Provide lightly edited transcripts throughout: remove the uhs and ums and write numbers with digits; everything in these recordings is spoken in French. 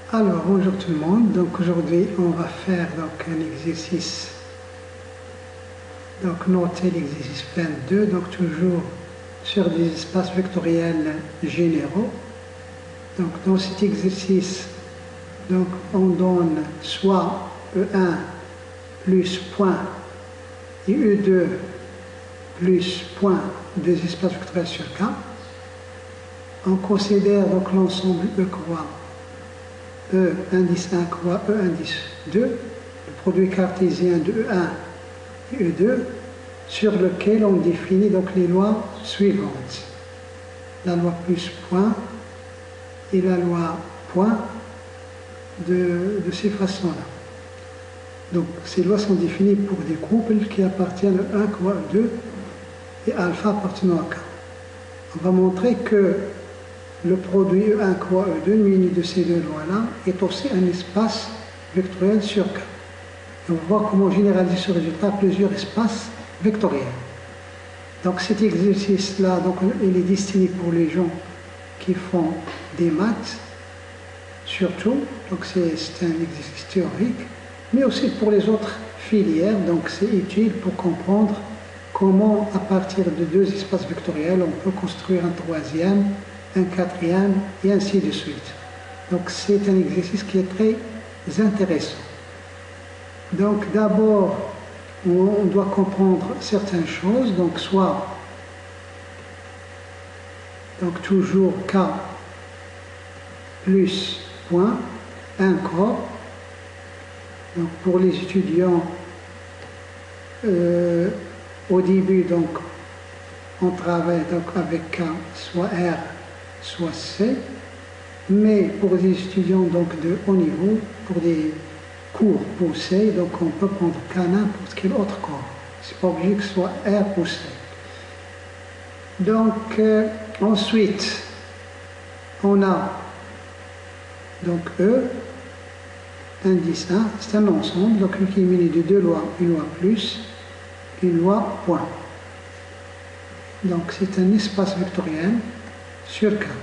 Alors bonjour tout le monde, donc aujourd'hui on va faire donc un exercice, donc noter l'exercice 22, donc toujours sur des espaces vectoriels généraux. Donc dans cet exercice, donc on donne soit E1 plus point et E2 plus point des espaces vectoriels sur K. On considère donc l'ensemble E croix E indice 1 croix E indice 2, le produit cartésien de E1 et E2, sur lequel on définit donc les lois suivantes. La loi plus point et la loi point de ces façons-là. Donc ces lois sont définies pour des couples qui appartiennent à 1 croix 2 et alpha appartenant à K. On va montrer que le produit E1 croix E2 muni de ces deux lois-là est aussi un espace vectoriel sur K. Et on va voir comment généraliser ce résultat à plusieurs espaces vectoriels. Donc cet exercice-là, donc, il est destiné pour les gens qui font des maths, surtout, donc c'est un exercice théorique, mais aussi pour les autres filières, donc c'est utile pour comprendre comment, à partir de deux espaces vectoriels, on peut construire un troisième, un quatrième, et ainsi de suite. Donc c'est un exercice qui est très intéressant. Donc d'abord, on doit comprendre certaines choses, donc soit, donc toujours K plus point, un corps. Donc pour les étudiants, au début, donc, on travaille donc avec K, soit R, soit C, mais pour des étudiants donc de haut niveau, pour des cours poussés, donc on peut prendre K n'importe quel autre corps. C'est pas obligé que ce soit R ou C. Donc ensuite, on a donc E, indice 1, c'est un ensemble, donc qui est muni de deux lois, une loi plus, une loi point. Donc c'est un espace vectoriel sur K.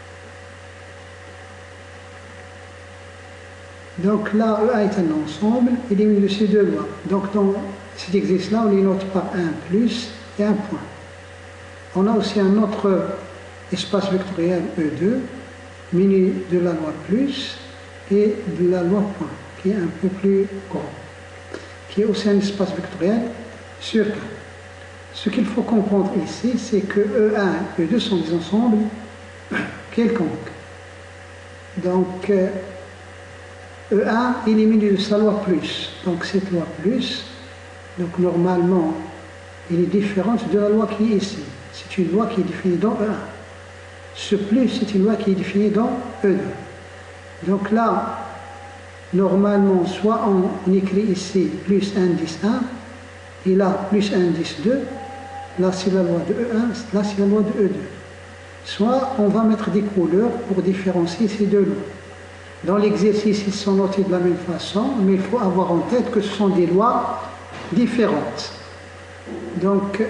Donc là, E1 est un ensemble, il est muni de ces deux lois. Donc dans cet exercice-là, on les note par un plus et un point. On a aussi un autre espace vectoriel E2, muni de la loi plus et de la loi point, qui est un peu plus grand, qui est aussi un espace vectoriel sur K. Ce qu'il faut comprendre ici, c'est que E1 et E2 sont des ensembles quelconques. Donc, E1, il est muni de sa loi plus. Donc, cette loi plus, donc normalement, il est différente de la loi qui est ici. C'est une loi qui est définie dans E1. Ce plus, c'est une loi qui est définie dans E2. Donc là, normalement, soit on écrit ici plus indice 1, et là, plus indice 2, là c'est la loi de E1, là c'est la loi de E2. Soit on va mettre des couleurs pour différencier ces deux lois. Dans l'exercice, ils sont notés de la même façon, mais il faut avoir en tête que ce sont des lois différentes. Donc,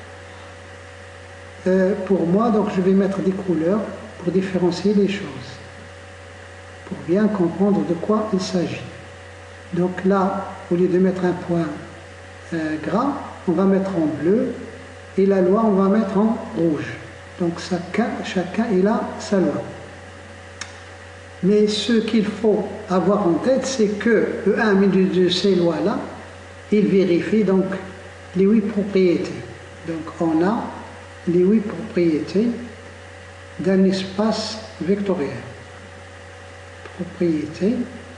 pour moi, donc, je vais mettre des couleurs pour différencier les choses, pour bien comprendre de quoi il s'agit. Donc là, au lieu de mettre un point gras, on va mettre en bleu, et la loi, on va mettre en rouge. Donc chacun est là sa loi. Mais ce qu'il faut avoir en tête, c'est que E1 de ces lois-là, il vérifie donc les 8 propriétés. Donc on a les 8 propriétés d'un espace vectoriel. Propriété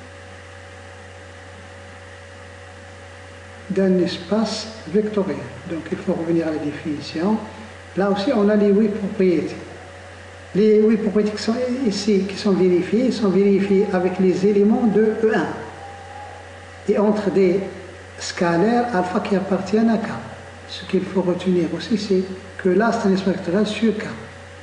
d'un espace vectoriel. Donc il faut revenir à la définition. Là aussi, on a les 8 propriétés. Les 8 propriétés qui sont ici, qui sont vérifiées avec les éléments de E1 et entre des scalaires alpha qui appartiennent à K. Ce qu'il faut retenir aussi, c'est que là, c'est un espace vectoriel sur K.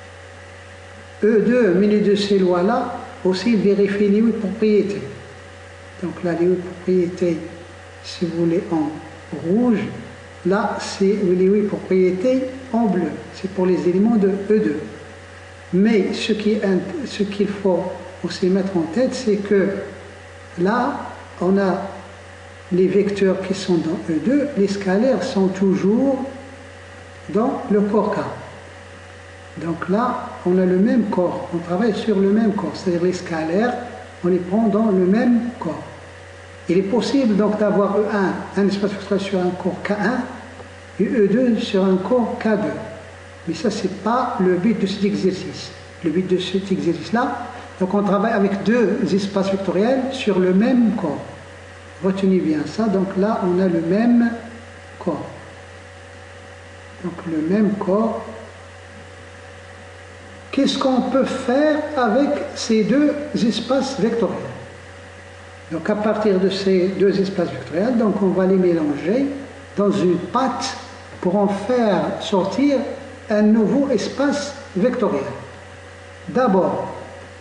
E2, muni de ces lois-là, aussi vérifie les 8 propriétés. Donc là, les 8 propriétés, si vous voulez, en rouge, là, c'est les 8 propriétés en bleu. C'est pour les éléments de E2. Mais ce qu'il faut aussi mettre en tête, c'est que là, on a les vecteurs qui sont dans E2, les scalaires sont toujours dans le corps K. Donc là, on a le même corps, on travaille sur le même corps, c'est-à-dire les scalaires, on les prend dans le même corps. Il est possible donc d'avoir E1, un espace vectoriel sur un corps K1, et E2 sur un corps K2. Mais ça, ce n'est pas le but de cet exercice. Le but de cet exercice-là, donc on travaille avec deux espaces vectoriels sur le même corps. Retenez bien ça, donc là, on a le même corps. Donc le même corps. Qu'est-ce qu'on peut faire avec ces deux espaces vectoriels? Donc à partir de ces deux espaces vectoriels, donc on va les mélanger dans une pâte pour en faire sortir un nouveau espace vectoriel. D'abord,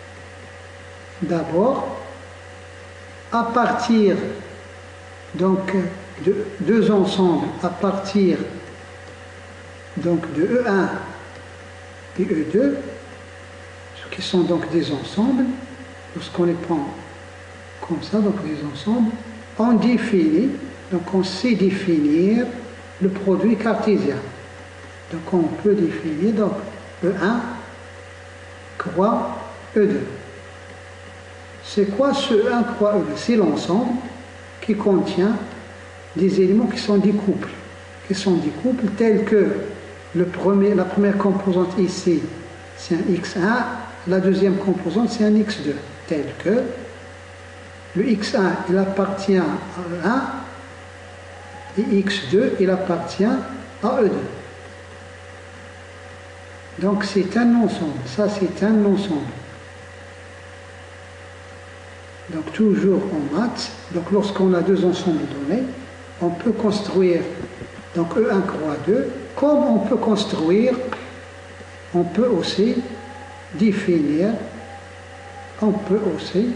à partir donc de deux ensembles, à partir donc de E1 et E2, qui sont donc des ensembles, lorsqu'on les prend comme ça, donc des ensembles, on définit, donc on sait définir le produit cartésien. Donc on peut définir donc E1 croix E2. C'est quoi ce E1 croix E2? C'est l'ensemble qui contient des éléments qui sont des couples. Tels que la première composante ici, c'est un x1, la deuxième composante, c'est un x2. Tel que le x1, il appartient à E1, et x2, il appartient à E2. Donc c'est un ensemble, ça c'est un ensemble. Donc toujours en maths, donc lorsqu'on a deux ensembles donnés, on peut construire donc E1 croix 2, comme on peut construire, on peut aussi définir, on peut aussi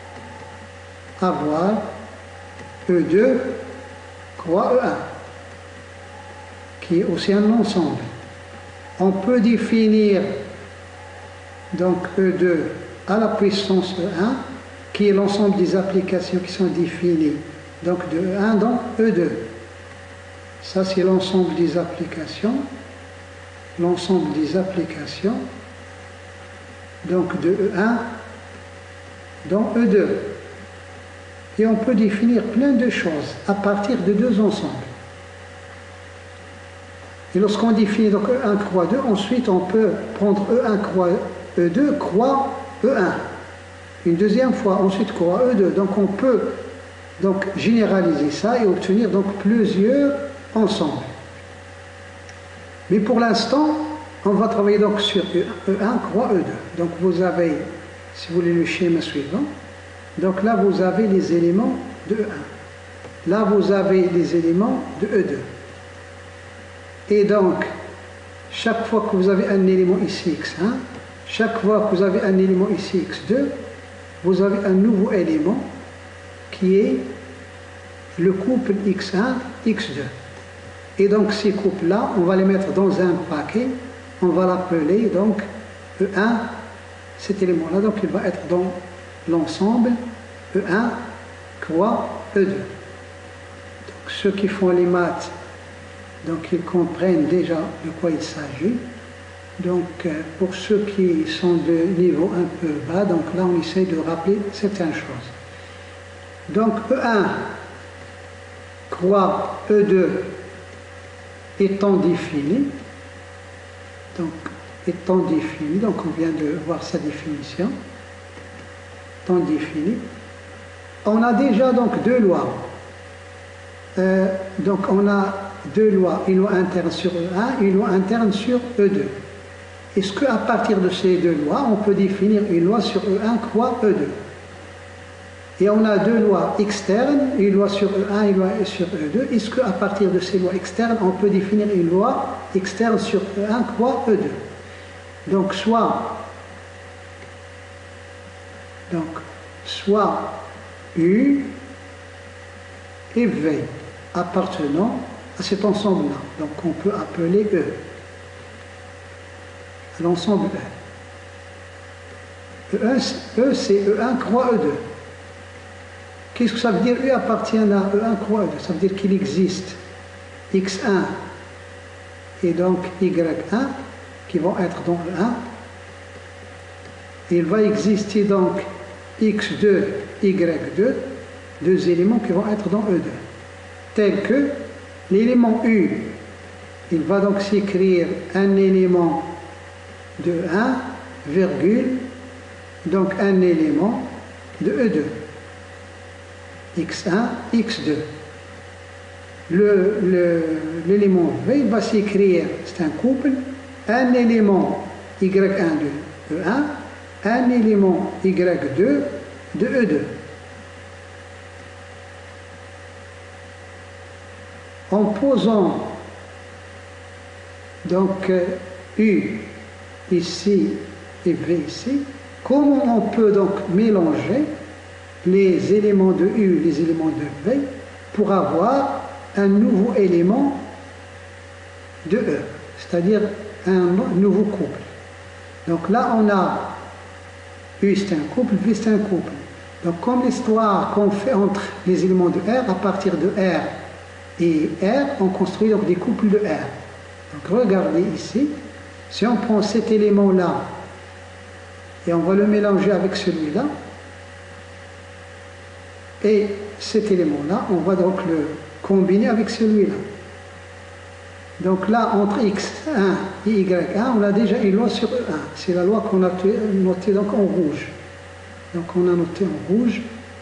avoir E2 croix E1, qui est aussi un ensemble. On peut définir donc E2 à la puissance E1, qui est l'ensemble des applications qui sont définies donc de E1 dans E2. Ça c'est l'ensemble des applications, donc de E1 dans E2. Et on peut définir plein de choses à partir de deux ensembles. Et lorsqu'on définit donc E1 croix 2, ensuite on peut prendre E1 croix E2 croix E1. Une deuxième fois, ensuite croix E2. Donc on peut donc généraliser ça et obtenir donc plusieurs ensembles. Mais pour l'instant, on va travailler donc sur E1 croix E2. Donc vous avez, si vous voulez, le schéma suivant. Donc là, vous avez les éléments de E1. Là, vous avez les éléments de E2. Et donc, chaque fois que vous avez un élément ici x1, chaque fois que vous avez un élément ici x2, vous avez un nouveau élément qui est le couple x1, x2. Et donc ces couples-là, on va les mettre dans un paquet, on va l'appeler donc E1, cet élément-là, donc il va être dans l'ensemble E1 croix E2. Donc ceux qui font les maths, donc ils comprennent déjà de quoi il s'agit. Donc pour ceux qui sont de niveau un peu bas, donc là on essaie de rappeler certaines choses. Donc E1 croix E2 étant défini, donc on vient de voir sa définition, étant défini, on a déjà donc deux lois. Donc on a deux lois, une loi interne sur E1 et une loi interne sur E2. Est-ce qu'à partir de ces deux lois, on peut définir une loi sur E1 croix E2? Et on a deux lois externes, une loi sur E1 et une loi sur E2. Est-ce qu'à partir de ces lois externes, on peut définir une loi externe sur E1 croix E2? Donc soit U et V appartenant à cet ensemble-là. Donc on peut appeler E, l'ensemble E. E c'est E1 croix E2. Qu'est-ce que ça veut dire? E appartient à E1 croix E2. Ça veut dire qu'il existe X1 et donc Y1 qui vont être dans E1. Il va exister donc X2, Y2, deux éléments qui vont être dans E2. Tel que l'élément U, il va donc s'écrire un élément de 1, virgule, donc un élément de E2. X1, X2. L'élément V il va s'écrire, c'est un couple, un élément Y1 de E1, un élément Y2 de E2. En posant donc U ici et V ici, comment on peut donc mélanger les éléments de U, les éléments de V, pour avoir un nouveau élément de E, c'est-à-dire un nouveau couple. Donc là, on a U c'est un couple, V c'est un couple. Donc comme l'histoire qu'on fait entre les éléments de R, à partir de R et R, on construit donc des couples de R. Donc regardez ici, si on prend cet élément-là et on va le mélanger avec celui-là, et cet élément-là, on va donc le combiner avec celui-là. Donc là, entre X1 et Y1, on a déjà une loi sur E1. C'est la loi qu'on a notée donc en rouge. Donc on a noté en rouge.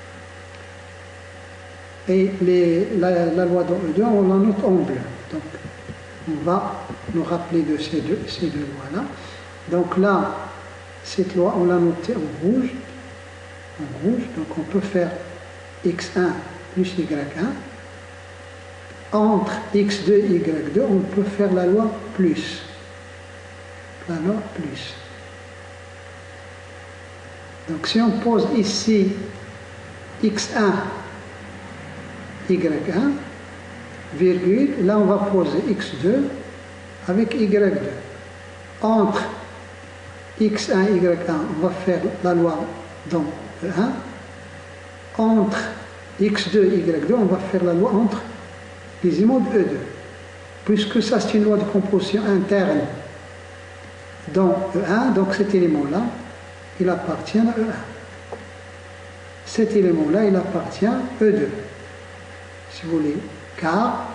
Et la loi dans E2, on la note en bleu. Donc on va nous rappeler de ces deux lois-là. Donc là, cette loi, on l'a notée en rouge. En rouge, donc on peut faire X1 plus Y1. Entre X2 et Y2, on peut faire la loi plus. La loi plus. Donc si on pose ici X1, Y1, virgule, là on va poser X2 avec Y2. Entre X1 et Y1, on va faire la loi dans E1. Entre X2 et Y2, on va faire la loi entre les éléments de E2. Puisque ça c'est une loi de composition interne dans E1, donc cet élément-là, il appartient à E1. Cet élément-là, il appartient à E2. Si vous voulez, car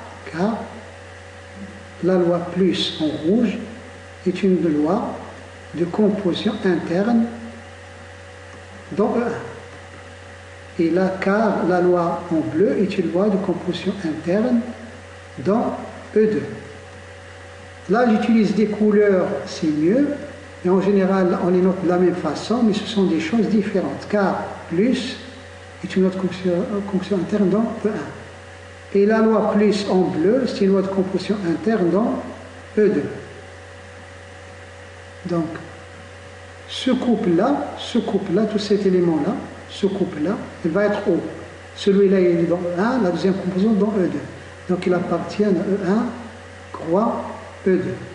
la loi plus en rouge est une loi de composition interne dans E1. Et là, car la loi en bleu est une loi de composition interne dans E2. Là, j'utilise des couleurs, c'est mieux. Et en général, on les note de la même façon, mais ce sont des choses différentes. Car plus est une loi de composition interne dans E1. Et la loi plus en bleu, c'est une loi de composition interne dans E2. Donc, ce couple-là, tout cet élément-là, ce couple-là, il va être O. Celui-là, il est dans E1, la deuxième composante dans E2. Donc, il appartient à E1, croix E2.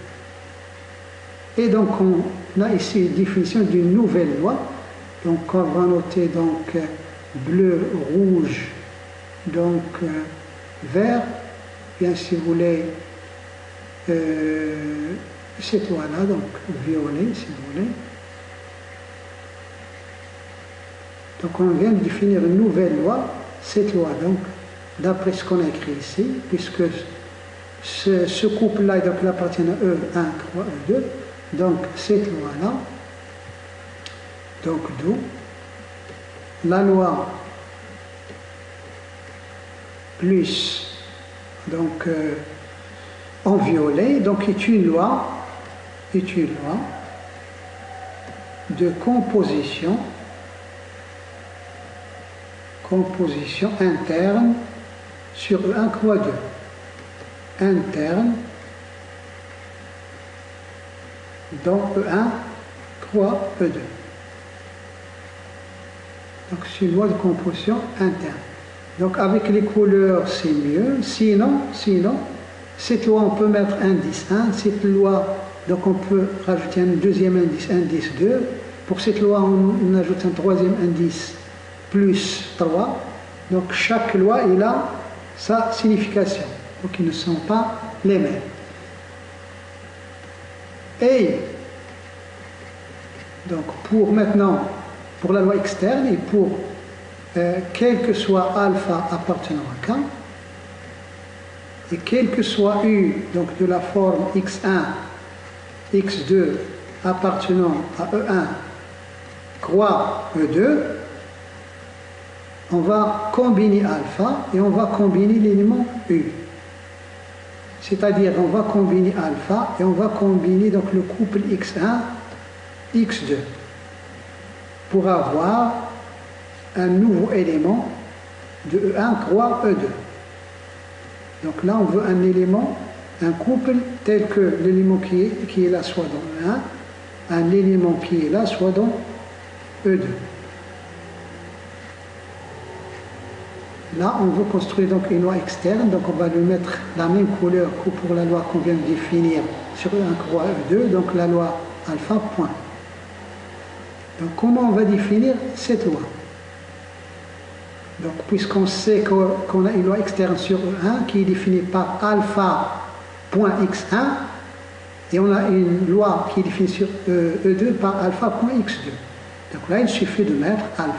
Et donc, on a ici une définition d'une nouvelle loi. Donc, on va noter donc bleu, rouge, donc vert, bien si vous voulez, cette loi-là, donc violet, si vous voulez. Donc, on vient de définir une nouvelle loi, cette loi, donc, d'après ce qu'on a écrit ici, puisque ce couple-là, donc, il appartient à E1, croix E2. Donc, cette loi-là, donc d'où la loi plus, donc en violet, donc est une loi de composition interne sur E1 croix 2. Interne dans E1 croix E2. Donc c'est une loi de composition interne. Donc avec les couleurs c'est mieux. Sinon, cette loi on peut mettre indice 1. Cette loi, donc on peut rajouter un deuxième indice, indice 2. Pour cette loi, on ajoute un troisième indice plus 3. Donc chaque loi, il a sa signification. Donc ils ne sont pas les mêmes. Et donc pour maintenant, pour la loi externe et pour quel que soit alpha appartenant à K, et quel que soit U, donc de la forme x1, x2 appartenant à E1, croix E2, on va combiner alpha et on va combiner l'élément U. C'est-à-dire on va combiner alpha et on va combiner donc le couple x1, x2 pour avoir un nouveau élément de E1 croix E2. Donc là, on veut un élément, un couple tel que l'élément qui est là soit dans E1, un élément qui est là soit dans E2. Là, on veut construire donc une loi externe, donc on va lui mettre la même couleur que pour la loi qu'on vient de définir sur E1 croix E2, donc la loi alpha point. Donc comment on va définir cette loi? Donc, puisqu'on sait qu'on a une loi externe sur E1 qui est définie par alpha.x1 et on a une loi qui est définie sur E2 par alpha.x2. Donc là, il suffit de mettre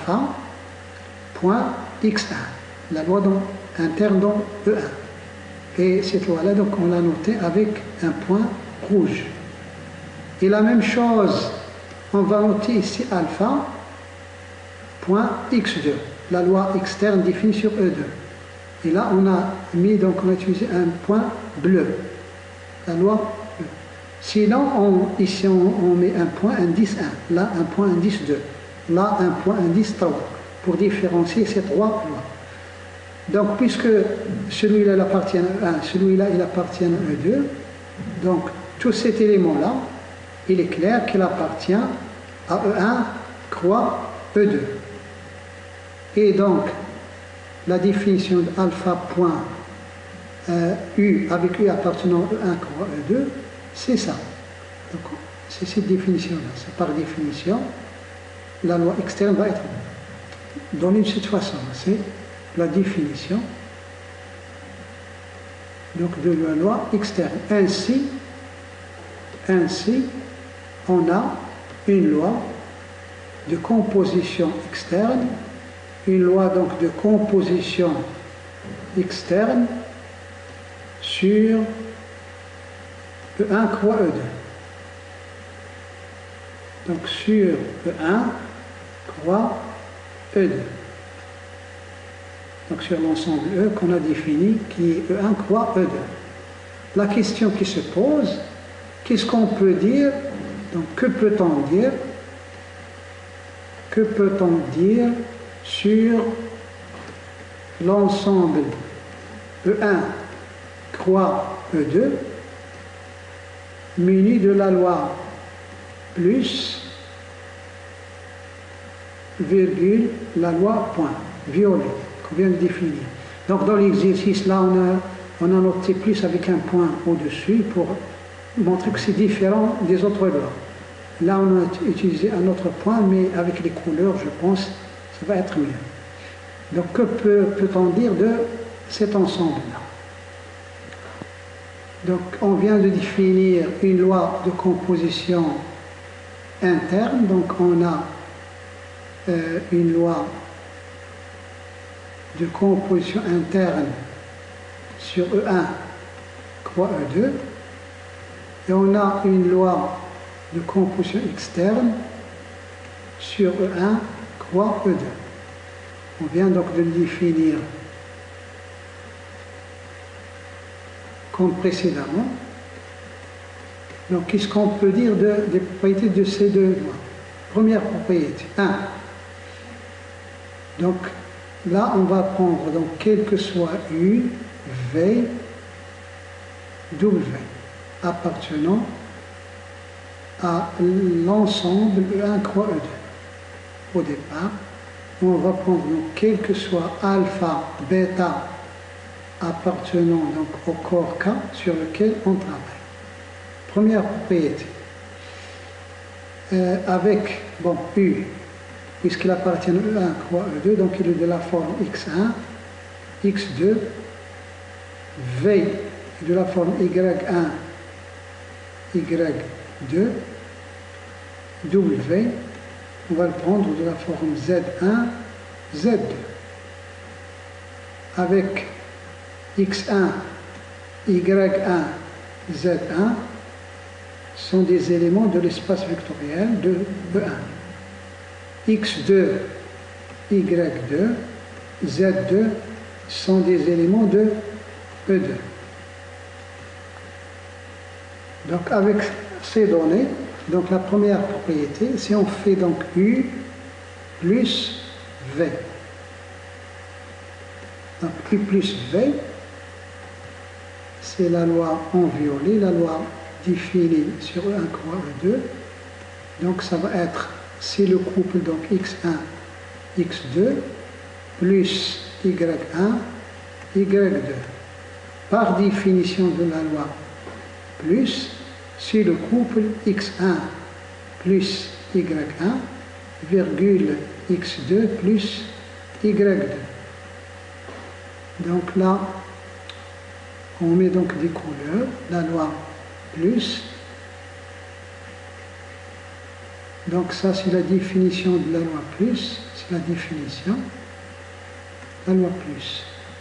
alpha.x1, la loi interne dans E1. Et cette loi-là, donc on l'a notée avec un point rouge. Et la même chose, on va noter ici alpha.x2. La loi externe définie sur E2. Et là, on a utilisé un point bleu. La loi bleue. Sinon, ici, on met un point indice 1. Là, un point indice 2. Là, un point indice 3. Pour différencier ces trois lois. Donc, puisque celui-là, il appartient à E1, celui-là, il appartient à E2, donc, tout cet élément-là, il est clair qu'il appartient à E1, croix E2. Et donc, la définition d'alpha point U avec U appartenant à E1 croix E2, c'est ça. Donc, c'est cette définition-là. C'est par définition, la loi externe va être donnée de cette façon. C'est la définition donc, de la loi externe. Ainsi, on a une loi de composition externe, une loi donc de composition externe sur E1 croix E2. Donc sur E1 croix E2. Donc sur l'ensemble E qu'on a défini qui est E1 croix E2. La question qui se pose, qu'est-ce qu'on peut dire? Donc que peut-on dire? Que peut-on dire sur l'ensemble E1 croix E2 muni de la loi plus virgule la loi point violet qu'on vient de définir. Donc dans l'exercice là on a noté plus avec un point au-dessus pour montrer que c'est différent des autres lois. Là on a utilisé un autre point mais avec les couleurs je pense ça va être mieux. Donc que peut-on dire de cet ensemble-là? Donc on vient de définir une loi de composition interne, donc on a une loi de composition interne sur E1 croix E2 et on a une loi de composition externe sur E1 croix E2. On vient donc de le définir comme précédemment. Donc, qu'est-ce qu'on peut dire des propriétés de ces deux lois? Première propriété, 1. Donc, là, on va prendre, donc, quel que soit U, V, W, appartenant à l'ensemble E1 croix E2. Au départ, on va prendre, donc, quel que soit alpha, bêta, appartenant donc au corps K sur lequel on travaille. Première propriété. avec, bon, U, puisqu'il appartient à E1 croix E2, donc il est de la forme X1, X2, V de la forme Y1, Y2, W, on va le prendre de la forme Z1, Z2. Avec X1, Y1, Z1 sont des éléments de l'espace vectoriel de E1. X2, Y2, Z2 sont des éléments de E2. Donc avec ces données, donc la première propriété, si on fait donc U plus V. Donc U plus V, c'est la loi en violet, la loi définie sur E1 croix E2. Donc ça va être, c'est le couple donc X1, X2, plus Y1, Y2. Par définition de la loi plus, c'est le couple X1 plus Y1, virgule X2 plus Y2. Donc là, on met donc des couleurs, la loi plus. Donc ça, c'est la définition de la loi plus, c'est la définition, la loi plus.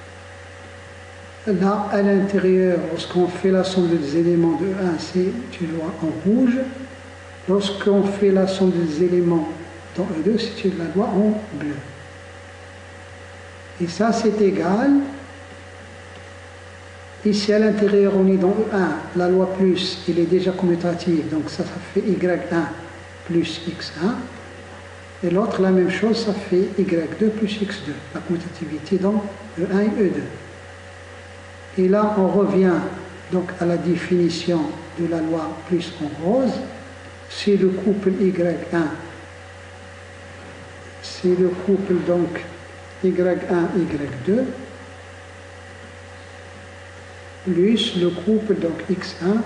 Là, à l'intérieur, lorsqu'on fait la somme des éléments de 1, c'est une loi en rouge. Lorsqu'on fait la somme des éléments dans E2, c'est une loi en bleu. Et ça, c'est égal. Ici, à l'intérieur, on est dans E1. La loi plus, il est déjà commutative. Donc ça fait Y1 plus X1. Et l'autre, la même chose, ça fait Y2 plus X2. La commutativité dans E1 et E2. Et là, on revient donc à la définition de la loi plus en rose. C'est le couple Y1. C'est le couple donc Y1, Y2. Plus le couple donc X1,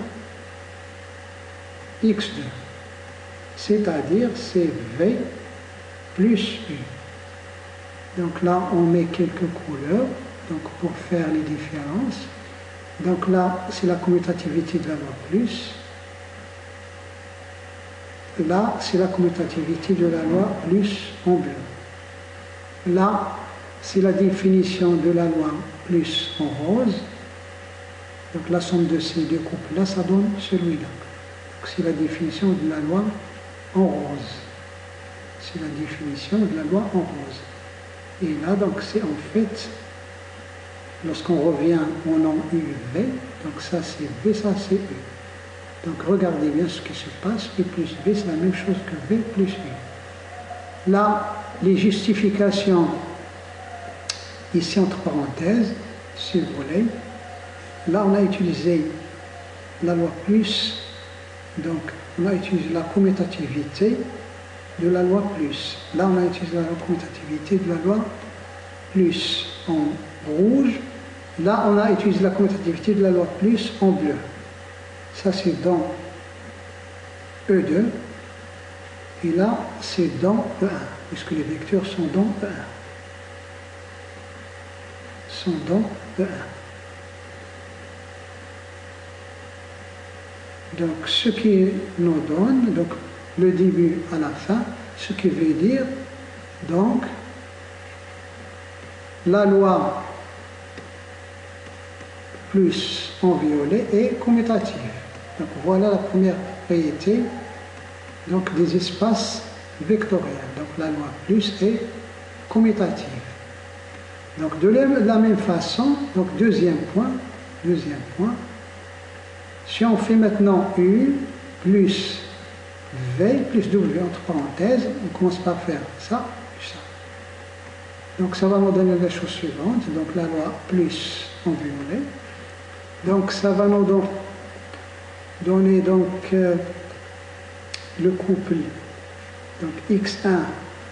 X2. C'est-à-dire c'est V plus U. Donc là, on met quelques couleurs. Donc pour faire les différences. Donc là, c'est la commutativité de la loi plus. Là, c'est la commutativité de la loi plus en bleu. Là, c'est la définition de la loi plus en rose. Donc la somme de ces deux couples-là, ça donne celui-là. Donc c'est la définition de la loi en rose. C'est la définition de la loi en rose. Et là, donc c'est en fait... Lorsqu'on revient au nom UV, donc ça c'est V, ça c'est U. Donc regardez bien ce qui se passe, U plus V c'est la même chose que V plus U. Là, les justifications, ici entre parenthèses, si vous voulez, là on a utilisé la loi plus, donc on a utilisé la commutativité de la loi plus. Là on a utilisé la commutativité de la loi plus en rouge. Là, on a utilisé la commutativité de la loi plus en bleu. Ça, c'est dans E2. Et là, c'est dans E1, puisque les vecteurs sont dans E1. Sont dans E1. Donc, ce qui nous donne, donc, le début à la fin, ce qui veut dire, donc, la loi plus en violet est commutative. Donc voilà la première propriété donc, des espaces vectoriels. Donc la loi plus est commutative. Donc de la même façon, donc deuxième point, si on fait maintenant U plus V plus W entre parenthèses, on commence par faire ça, plus ça. Donc ça va nous donner la chose suivante, donc la loi plus en violet. Donc ça va nous donner donc le couple donc X1,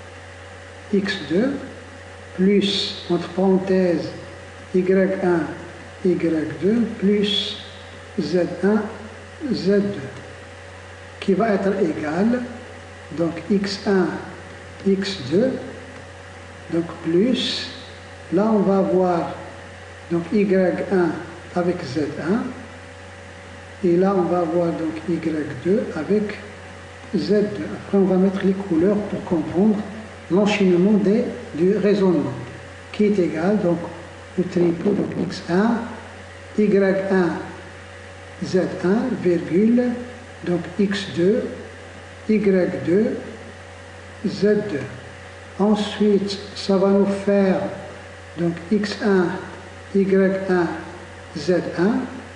X2 plus entre parenthèses Y1, Y2 plus Z1, Z2 qui va être égal donc x1, x2, donc plus, là on va avoir donc y1 avec z1, et là on va avoir donc y2 avec z2. Après on va mettre les couleurs pour comprendre l'enchaînement du raisonnement, qui est égal donc au triplet, donc x1, y1, z1, virgule, donc x2, y2, z2. Ensuite, ça va nous faire donc x1, y1, z1,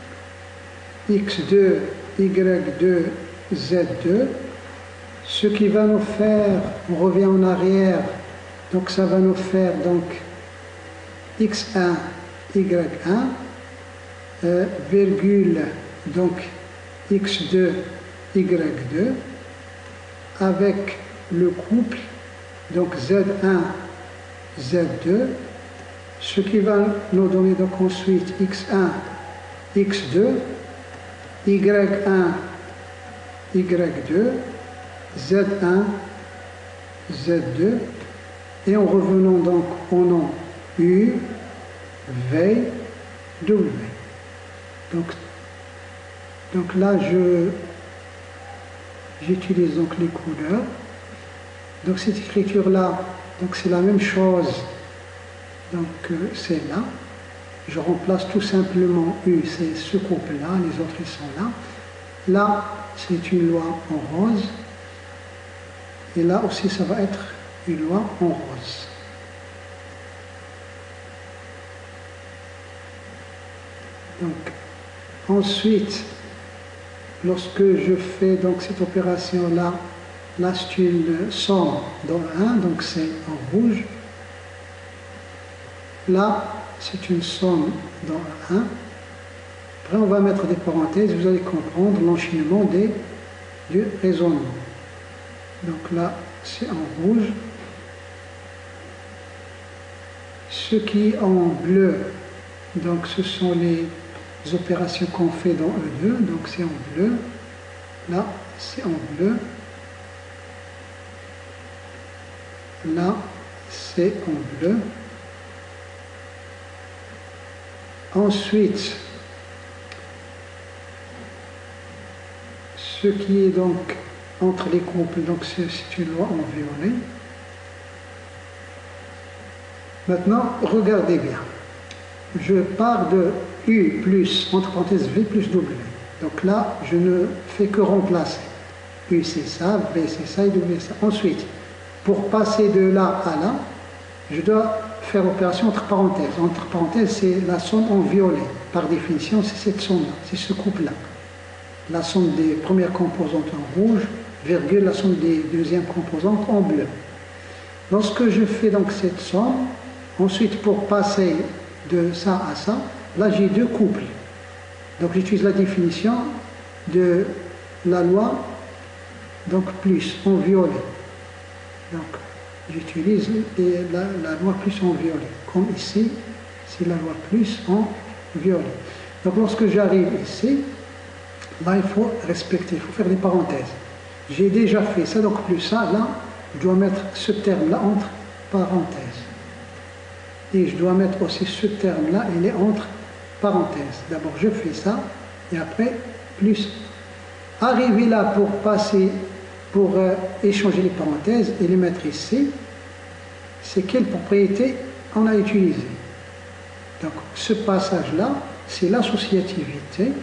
x2, y2, z2. Ce qui va nous faire, on revient en arrière, donc ça va nous faire donc x1, y1, virgule, donc x2, y2, avec le couple, donc z1, z2, ce qui va nous donner donc ensuite x1, x2, y1, y2, z1, z2, et en revenant donc au nom U, V, W. Donc là, j'utilise donc les couleurs. Donc cette écriture-là, donc c'est la même chose, donc c'est là. Je remplace tout simplement U, c'est ce couple-là, les autres ils sont là. Là, c'est une loi en rose. Et là aussi, ça va être une loi en rose. Donc, ensuite, lorsque je fais donc cette opération-là, là c'est une somme dans 1, donc c'est en rouge. Là, c'est une somme dans 1. Après, on va mettre des parenthèses, vous allez comprendre l'enchaînement du raisonnement. Donc là, c'est en rouge. Ce qui est en bleu, donc ce sont les opérations qu'on fait dans E2, donc c'est en bleu. Là, c'est en bleu. Là, c'est en bleu. Ensuite, ce qui est donc entre les couples, donc c'est une loi en violet. Maintenant, regardez bien. Je pars de U plus, entre parenthèses, V plus W. Donc là, je ne fais que remplacer. U c'est ça, V c'est ça et W c'est ça. Ensuite, pour passer de là à là, je dois faire opération entre parenthèses. Entre parenthèses, c'est la somme en violet. Par définition, c'est cette somme-là, c'est ce couple-là. La somme des premières composantes en rouge, virgule, la somme des deuxièmes composantes en bleu. Lorsque je fais donc cette somme, ensuite pour passer de ça à ça, là j'ai deux couples. Donc j'utilise la définition de la loi, donc plus en violet. Donc j'utilise la loi plus en violet. Comme ici, c'est la loi plus en violet. Donc lorsque j'arrive ici, là il faut respecter, il faut faire des parenthèses. J'ai déjà fait ça, donc plus ça, là, je dois mettre ce terme-là entre parenthèses. Et je dois mettre aussi ce terme-là, il est entre parenthèses. D'abord, je fais ça, et après, plus. Arriver là pour passer, pour échanger les parenthèses et les mettre ici, c'est quelle propriété on a utilisée. Donc, ce passage-là, c'est l'associativité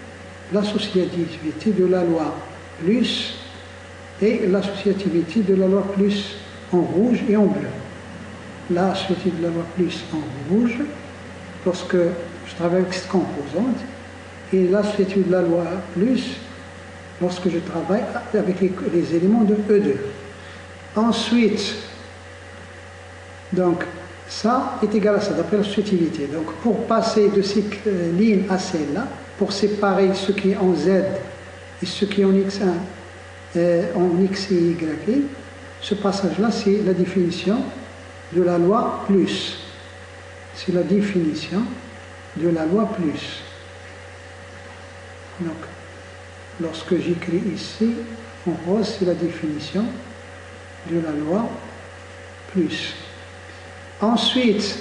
de la loi plus et l'associativité de la loi plus en rouge et en bleu. L'associativité de la loi plus en rouge, lorsque je travaille avec cette composante, et l'associativité de la loi plus, lorsque je travaille avec les éléments de E2. Ensuite, donc, ça est égal à ça, d'après l'associativité. Donc, pour passer de cette ligne à celle-là, pour séparer ce qui est en Z et ce qui est en X1, en X et Y, ce passage-là, c'est la définition de la loi plus. C'est la définition de la loi plus. Donc, lorsque j'écris ici, en rose, c'est la définition de la loi plus. Ensuite,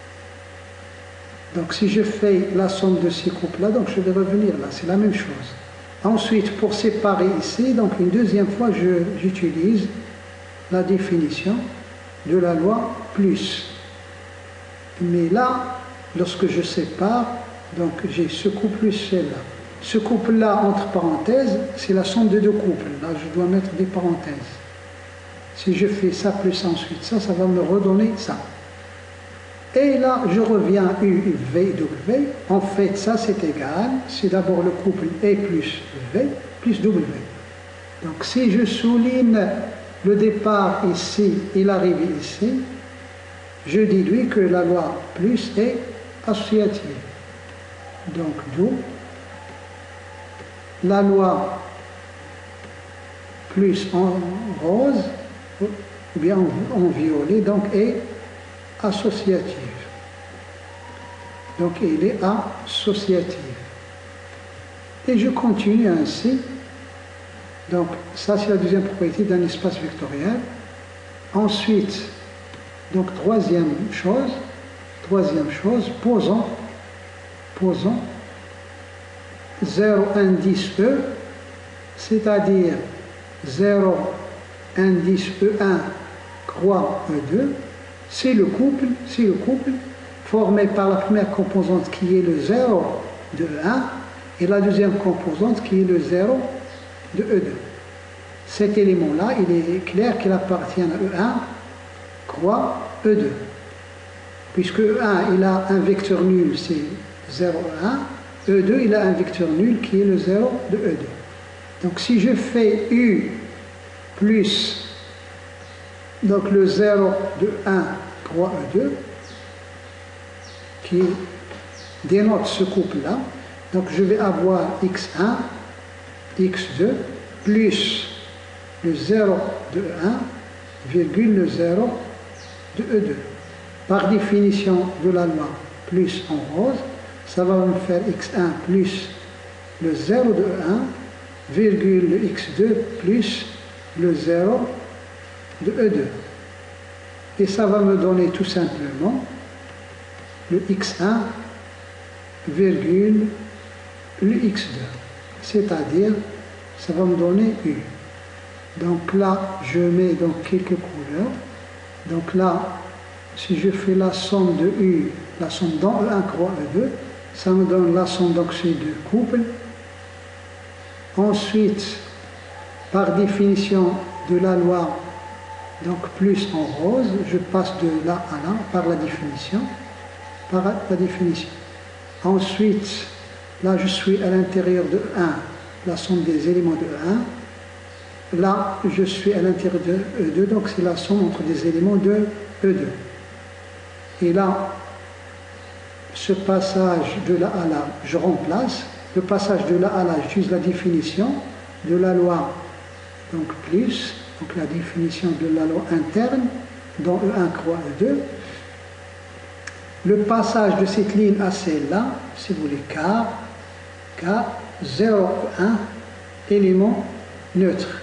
donc si je fais la somme de ces couples-là, donc je vais revenir là, c'est la même chose. Ensuite, pour séparer ici, donc une deuxième fois, j'utilise la définition de la loi plus. Mais là, lorsque je sépare, donc j'ai ce couple plus celle-là. Ce couple-là, entre parenthèses, c'est la somme de deux couples. Là, je dois mettre des parenthèses. Si je fais ça plus ensuite ça, ça va me redonner ça. Et là, je reviens à U, V, W. En fait, ça, c'est égal. C'est d'abord le couple E plus V plus W. Donc, si je souligne le départ ici et l'arrivée ici, je déduis que la loi plus est associative. Donc, d'où la loi plus en rose, ou bien en violet, donc est associative. Donc, il est associatif. Et je continue ainsi. Donc, ça, c'est la deuxième propriété d'un espace vectoriel. Ensuite, donc, troisième chose, posons 0 indice E, c'est-à-dire 0 indice E1 croix E2, c'est le couple formé par la première composante qui est le 0 de E1 et la deuxième composante qui est le 0 de E2. Cet élément-là, il est clair qu'il appartient à E1 croix E2. Puisque E1, il a un vecteur nul, c'est 0, E1. E2, il a un vecteur nul qui est le 0 de E2. Donc si je fais U plus donc le 0 de 1 croix E2, qui dénote ce couple-là, donc je vais avoir x1, x2, plus le 0 de E1, virgule le 0 de E2. Par définition de la loi plus en rose, ça va me faire x1 plus le 0 de E1, virgule le x2 plus le 0 de E2. Et ça va me donner tout simplement le x1, virgule le x2. C'est-à-dire, ça va me donner U. Donc là, je mets donc quelques couleurs. Donc là, si je fais la somme de U, la somme dans E1 croix E2, ça me donne la somme donc ces deux couples. Ensuite, par définition de la loi, donc plus en rose, je passe de là à là par la définition. Ensuite, là je suis à l'intérieur de 1, la somme des éléments de 1. Là, je suis à l'intérieur de E2, donc c'est la somme entre des éléments de E2. Et là, ce passage de là à là, je remplace. Le passage de là à là, j'utilise la définition de la loi, donc plus, donc la définition de la loi interne, dans E1 croix E2. Le passage de cette ligne à celle-là, si vous voulez, K, 0, 1, élément neutre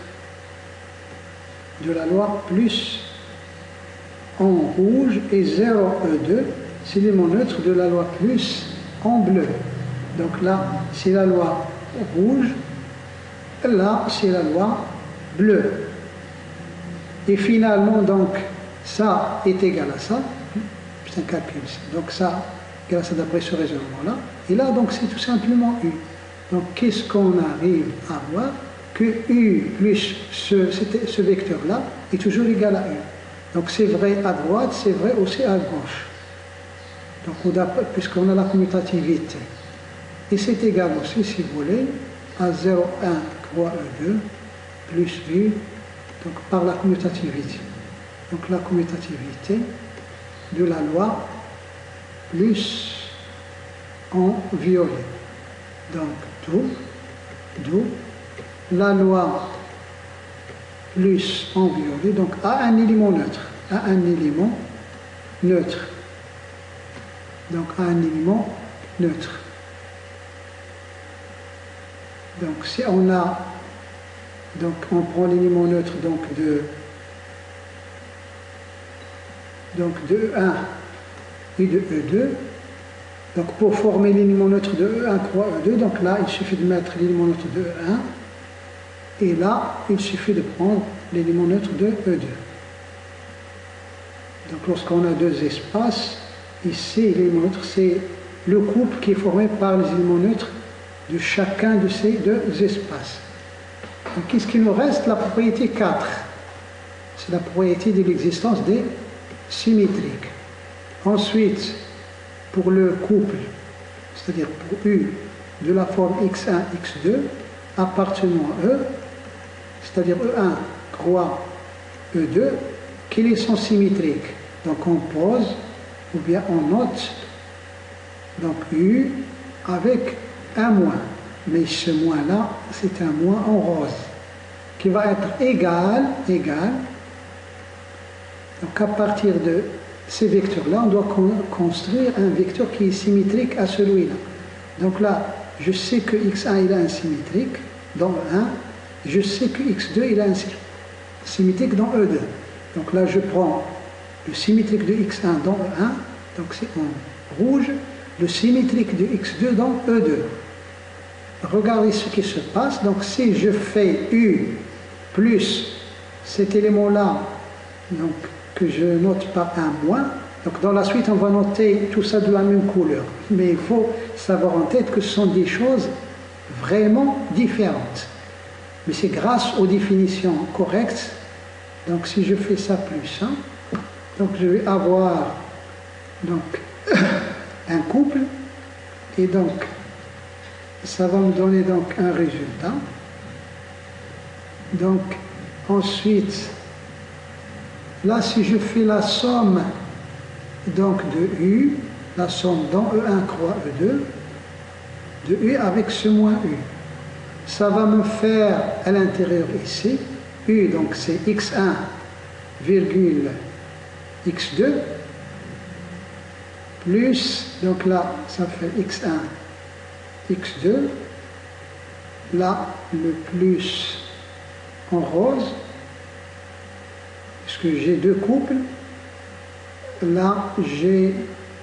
de la loi plus en rouge et 0, E2, c'est l'élément neutre de la loi plus en bleu. Donc là, c'est la loi rouge, là, c'est la loi bleue. Et finalement, donc, ça est égal à ça. C'est un calcul. Donc ça, égal à ça d'après ce raisonnement-là. Et là, donc, c'est tout simplement U. Donc, qu'est-ce qu'on arrive à voir? Que U plus ce vecteur-là est toujours égal à U. Donc, c'est vrai à droite, c'est vrai aussi à gauche. Donc, puisqu'on a la commutativité. Et c'est égal aussi, si vous voulez, à 0, 1 croix E2 plus U, donc par la commutativité. Donc la commutativité de la loi plus en violet. Donc d'où la loi plus en violet, donc à un élément neutre. À un élément neutre. Donc à un élément neutre. Donc si on a Donc on prend l'élément neutre de E1 et de E2. Donc pour former l'élément neutre de E1 croix E2, donc là il suffit de mettre l'élément neutre de E1 et là il suffit de prendre l'élément neutre de E2. Donc lorsqu'on a deux espaces, ici l'élément neutre c'est le couple qui est formé par les éléments neutres de chacun de ces deux espaces. Donc qu'est-ce qu'il nous reste? La propriété 4. C'est la propriété de l'existence des symétriques. Ensuite, pour le couple, c'est-à-dire pour U de la forme x1, x2, appartenant à E, c'est-à-dire E1 croix E2, quel est son symétrique? Donc on pose, ou bien on note, donc U avec un moins. Mais ce moins-là, c'est un moins en rose, qui va être égal. Donc à partir de ces vecteurs-là, on doit construire un vecteur qui est symétrique à celui-là. Donc là, je sais que x1 il a un symétrique dans E1, je sais que x2 il a un symétrique dans E2. Donc là, je prends le symétrique de x1 dans E1, donc c'est en rouge, le symétrique de x2 dans E2. Regardez ce qui se passe. Donc si je fais U plus cet élément-là, donc que je note par un moins, donc dans la suite on va noter tout ça de la même couleur. Mais il faut savoir en tête que ce sont des choses vraiment différentes. Mais c'est grâce aux définitions correctes. Donc si je fais ça plus 1, donc je vais avoir donc un couple et donc ça va me donner donc un résultat. Donc ensuite, là si je fais la somme donc de U, la somme dans E1 croix E2, de U avec ce moins U, ça va me faire à l'intérieur ici, U donc c'est x1 virgule x2, plus, donc là ça fait x1 x2, là le plus en rose, puisque j'ai deux couples, là j'ai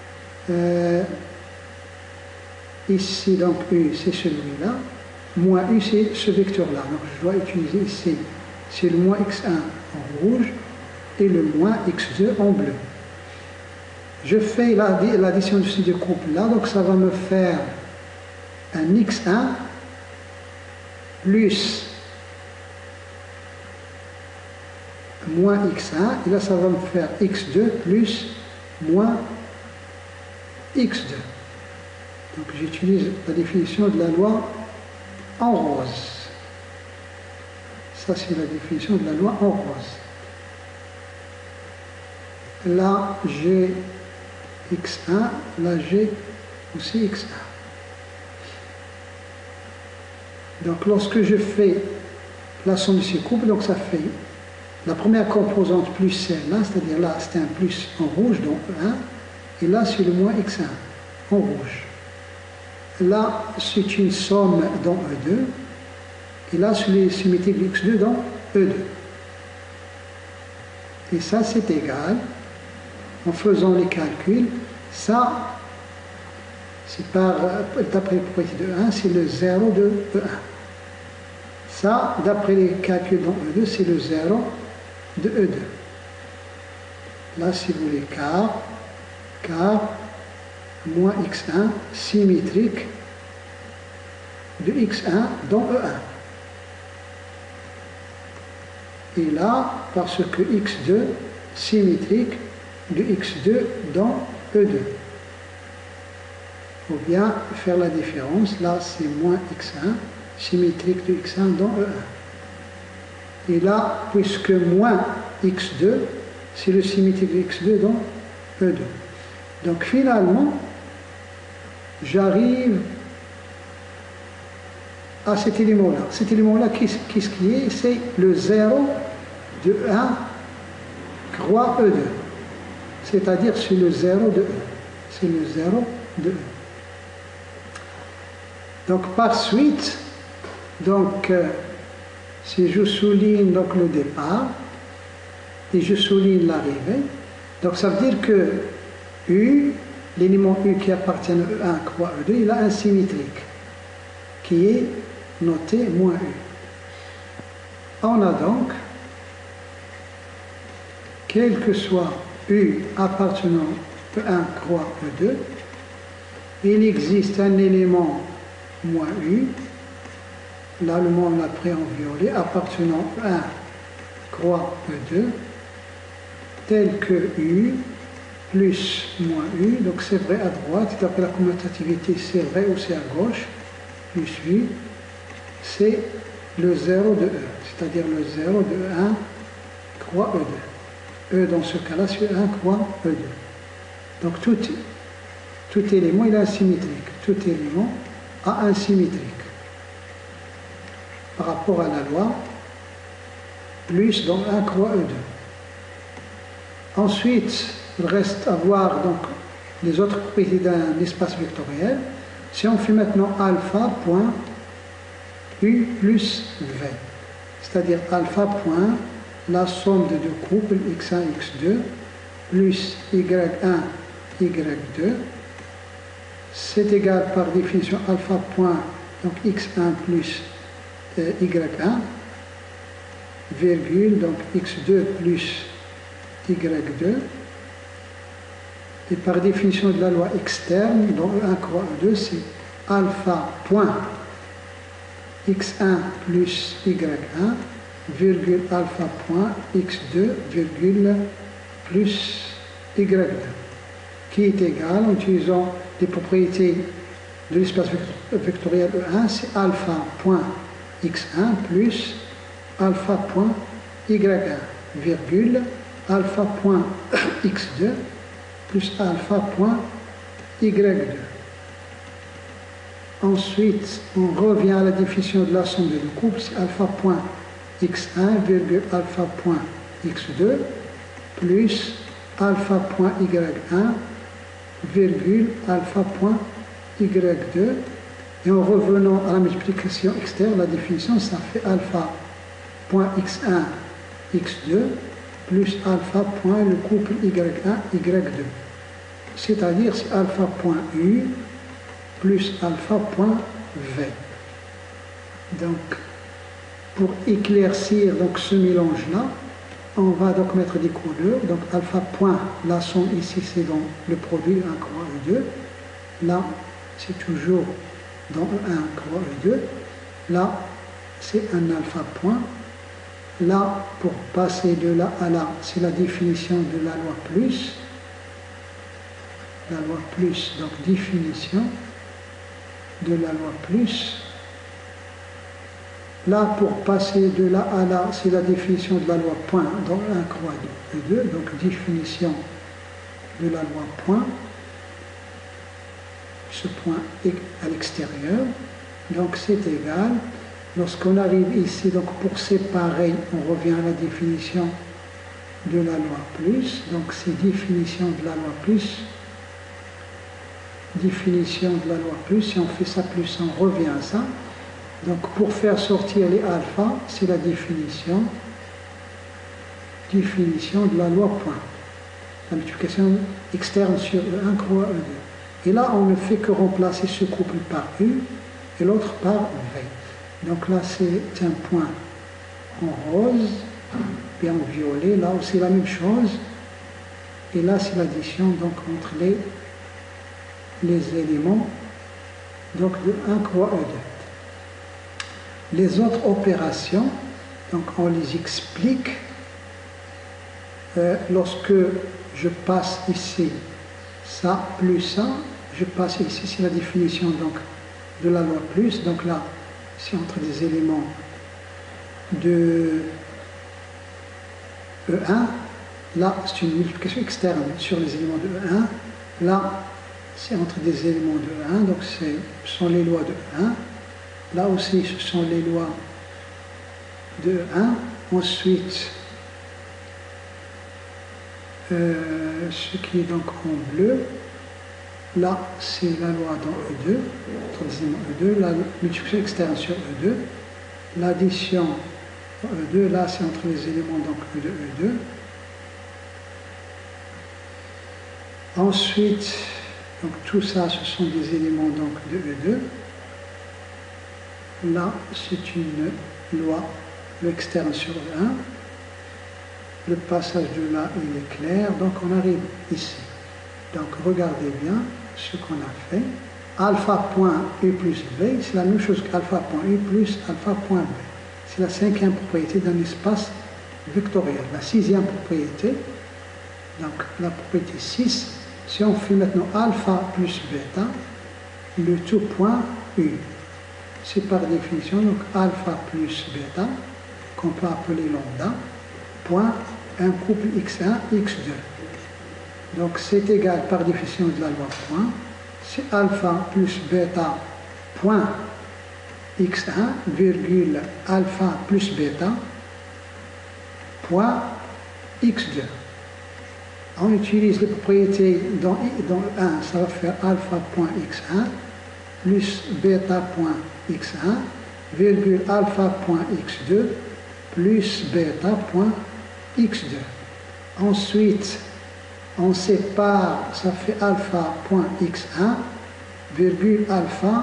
ici donc U c'est celui-là, moins U c'est ce vecteur-là, donc je dois utiliser ici, c'est le moins x1 en rouge et le moins x2 en bleu. Je fais l'addition de ces deux couples-là, donc ça va me faire un x1 plus moins x1, et là ça va me faire x2 plus moins x2. Donc j'utilise la définition de la loi en rose. Ça c'est la définition de la loi en rose. Là j'ai x1, là j'ai aussi x1. Donc lorsque je fais la somme de ces couples, donc ça fait la première composante plus celle-là, c'est-à-dire là c'est un plus en rouge, donc 1, et là c'est le moins x1 en rouge. Là c'est une somme dans E2, et là c'est les symétriques de x2 dans E2. Et ça c'est égal, en faisant les calculs, ça c'est d'après la propriété de 1, c'est le 0 de E1. Ça, d'après les calculs dans E2, c'est le 0 de E2. Là, si vous voulez, car moins x1 symétrique de x1 dans E1. Et là, parce que x2 symétrique de x2 dans E2. Il faut bien faire la différence. Là, c'est moins x1 symétrique de x1 dans E1. Et là, puisque moins x2, c'est le symétrique de x2 dans E2. Donc finalement, j'arrive à cet élément-là. Cet élément-là, qu'est-ce qui est? C'est le 0 de 1 croix E2. C'est-à-dire c'est le 0 de E. C'est le 0 de E. Donc par suite, donc, si je souligne donc le départ et je souligne l'arrivée, donc ça veut dire que U, l'élément U qui appartient à E1 croix E2, il a un symétrique qui est noté moins U. On a donc, quel que soit U appartenant à E1 croix E2, il existe un élément moins U, là le mot on l'a pris en violet, appartenant à 1 croix E2, tel que U plus moins U, donc c'est vrai à droite, d'après la commutativité c'est vrai aussi à gauche, plus U, c'est le 0 de E, c'est-à-dire le 0 de 1 croix E2. E dans ce cas-là c'est 1 croix E2. Donc tout élément il est asymétrique, tout élément a un symétrique par rapport à la loi, plus dans 1 croix E2. Ensuite, il reste à voir donc les autres propriétés d'un espace vectoriel. Si on fait maintenant alpha point U plus V, c'est-à-dire alpha point la somme de deux couples x1, x2 plus y1, y2, c'est égal par définition alpha point donc x1 plus y1, virgule donc x2 plus y2, et par définition de la loi externe, dans E1 croix E2, c'est alpha point x1 plus y1, virgule alpha point x2, virgule plus y2, qui est égal, en utilisant les propriétés de l'espace vectoriel E1, c'est alpha point x1 plus alpha point y1, virgule alpha point x2 plus alpha point y2. Ensuite, on revient à la définition de la somme de deux couples, c'est alpha point x1 virgule alpha point x2 plus alpha point y1 virgule alpha point y2. Et en revenant à la multiplication externe, la définition, ça fait alpha point x1 x2 plus alpha point le couple y1 y2. C'est-à-dire c'est alpha point u plus alpha point v. Donc, pour éclaircir donc, ce mélange-là, on va donc mettre des couleurs. Donc alpha point, la somme ici c'est dans le produit 1 croix E2. Là, c'est toujours dans 1 croix E2. Là, c'est un alpha point. Là, pour passer de là à là, c'est la définition de la loi plus. La loi plus, donc définition de la loi plus. Là, pour passer de là à là, c'est la définition de la loi point dans 1 croix E2, donc définition de la loi point. Ce point est à l'extérieur, donc c'est égal. Lorsqu'on arrive ici, donc pour séparer, on revient à la définition de la loi plus, donc c'est définition de la loi plus, définition de la loi plus, si on fait ça plus, on revient à ça. Donc pour faire sortir les alpha, c'est la définition de la loi point, la multiplication externe sur E1 croix E2. Et là, on ne fait que remplacer ce couple par U et l'autre par V. Donc là, c'est un point en rose, puis en violet. Là aussi, la même chose. Et là, c'est l'addition donc entre les éléments donc de 1 croix E2. Les autres opérations, donc on les explique lorsque je passe ici ça plus ça, je passe ici, c'est la définition donc de la loi plus. Donc là, c'est entre des éléments de E1. Là, c'est une multiplication externe sur les éléments de E1. Là, c'est entre des éléments de E1, donc ce sont les lois de E1. Là aussi, ce sont les lois de E1. Ensuite, ce qui est donc en bleu, là, c'est la loi dans E2, entre des éléments E2, la multiplication externe sur E2, l'addition E2, là c'est entre les éléments donc E de E2. Ensuite, donc tout ça ce sont des éléments donc de E2. Là c'est une loi, le externe sur E1. Le passage de là il est clair, donc on arrive ici. Donc regardez bien ce qu'on a fait. Alpha point U plus V, c'est la même chose qu'alpha point U plus alpha point V. C'est la cinquième propriété d'un espace vectoriel. La sixième propriété, donc la propriété 6, si on fait maintenant alpha plus bêta, le tout point U. C'est par définition donc alpha plus bêta, qu'on peut appeler lambda, point un couple x1, x2. Donc c'est égal par définition de la loi point, c'est alpha plus bêta point x1, virgule alpha plus bêta point x2. On utilise les propriétés dans 1, ça va faire alpha point x1 plus bêta point x1, virgule alpha point x2 plus bêta point x2. Ensuite, on sépare, ça fait alpha point x1, virgule alpha,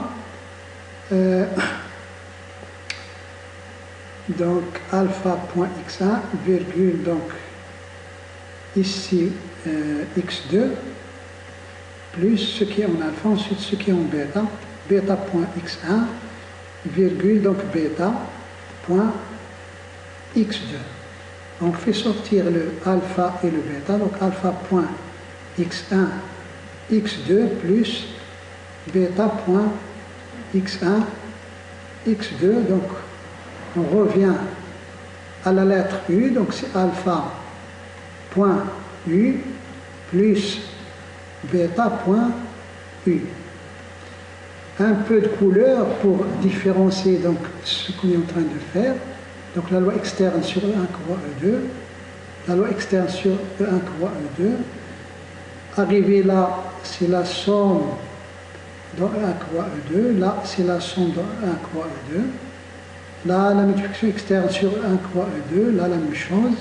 donc alpha point x1, virgule, donc ici x2, plus ce qui est en alpha, ensuite ce qui est en bêta, bêta point x1, virgule, donc bêta point x2. On fait sortir le alpha et le bêta, donc alpha point x1, x2 plus bêta point x1, x2. Donc on revient à la lettre U, donc c'est alpha point U plus bêta point U. Un peu de couleur pour différencier donc ce qu'on est en train de faire. Donc la loi externe sur E1 croix E2, la loi externe sur E1 croix E2. Arrivé là, c'est la somme dans E1 croix E2. Là, c'est la somme dans E1 croix E2. Là, la multiplication externe sur E1 croix E2. Là, la même chose.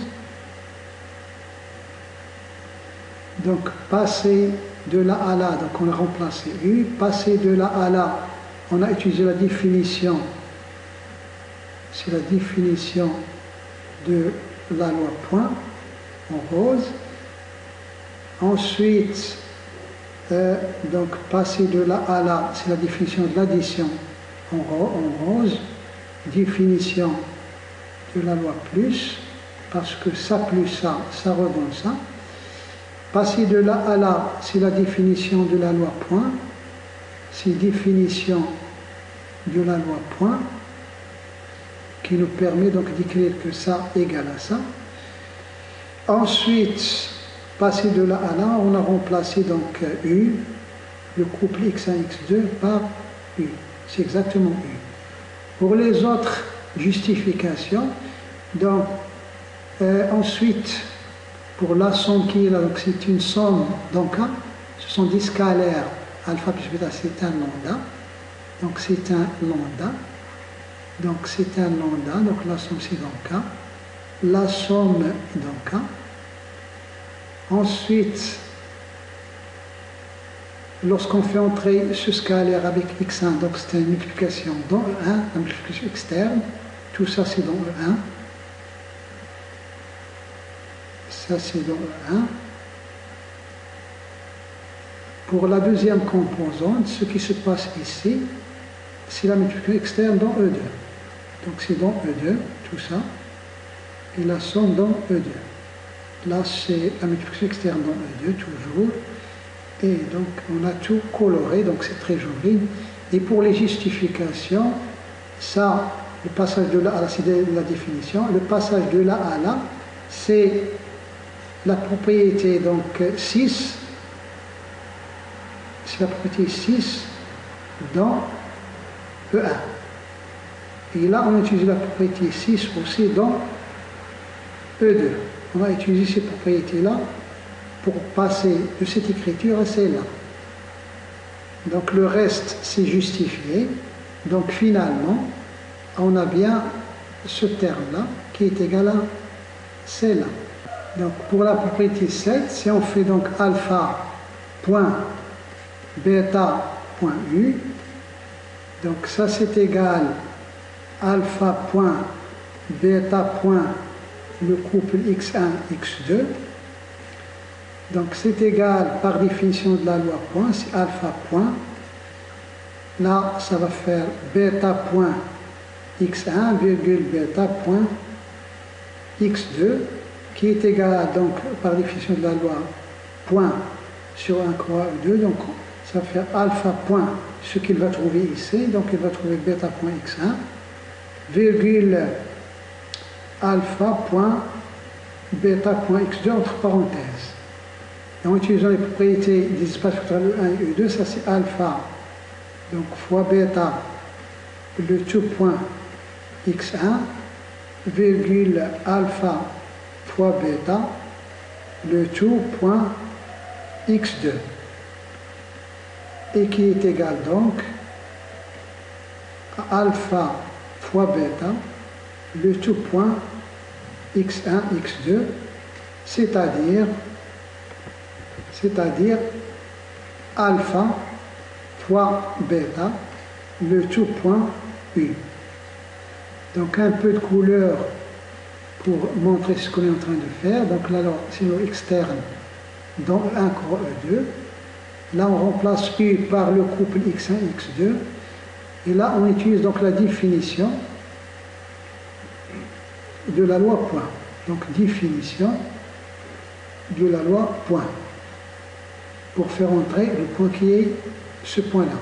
Donc, passer de là à là, donc on a remplacé U. Passer de là à là, on a utilisé la définition. C'est la définition de la loi point en rose. Ensuite, donc passer de là à là, c'est la définition de l'addition en rose. Définition de la loi plus, parce que ça plus ça, ça redonne ça. Passer de là à là, c'est la définition de la loi point. C'est définition de la loi point, qui nous permet donc d'écrire que ça égale à ça. Ensuite, passer de là à là, on a remplacé donc U, le couple x1, x2 par U. C'est exactement U. Pour les autres justifications, donc ensuite, pour la somme qui est là, donc c'est une somme, donc ce sont des scalaires, alpha plus bêta, c'est un lambda. Donc c'est un lambda. Donc c'est un lambda, donc la somme c'est dans K. La somme dans K. Ensuite, lorsqu'on fait entrer ce scalaire avec x1, donc c'est une multiplication dans E1, la multiplication externe. Tout ça c'est dans E1. Ça c'est dans E1. Pour la deuxième composante, ce qui se passe ici, c'est la multiplication externe dans E2. Donc c'est dans E2, tout ça, et la somme dans E2. Là c'est la multiplication externe dans E2, toujours, et donc on a tout coloré, donc c'est très joli. Et pour les justifications, ça, le passage de là à là, c'est la définition, le passage de là à là, c'est la propriété donc 6, c'est la propriété 6 dans E1. Et là, on utilise la propriété 6 aussi dans E2. On va utiliser ces propriétés-là pour passer de cette écriture à celle-là. Donc le reste, c'est justifié. Donc finalement, on a bien ce terme-là qui est égal à C là. Donc pour la propriété 7, si on fait donc alpha point bêta point U, donc ça c'est égal alpha point bêta point le couple x1 x2. Donc c'est égal par définition de la loi point, c'est alpha point. Là ça va faire bêta point x1 virgule bêta point x2 qui est égal donc par définition de la loi point sur 1 croix 2. Donc ça va faire alpha point ce qu'il va trouver ici. Donc il va trouver bêta point x1 virgule alpha point bêta point x2 entre parenthèses. Et en utilisant les propriétés des espaces vectoriels E1 et E2, ça c'est alpha donc fois bêta le tout point x1 virgule alpha fois bêta le tout point x2 et qui est égal donc à alpha fois bêta le tout point x1 x2 c'est-à-dire alpha fois bêta le tout point U. Donc un peu de couleur pour montrer ce qu'on est en train de faire. Donc là, c'est le externe dans E1 croix E2. Là, on remplace U par le couple x1, x2. Et là, on utilise donc la définition de la loi point. Donc définition de la loi point. Pour faire entrer le point qui est ce point-là.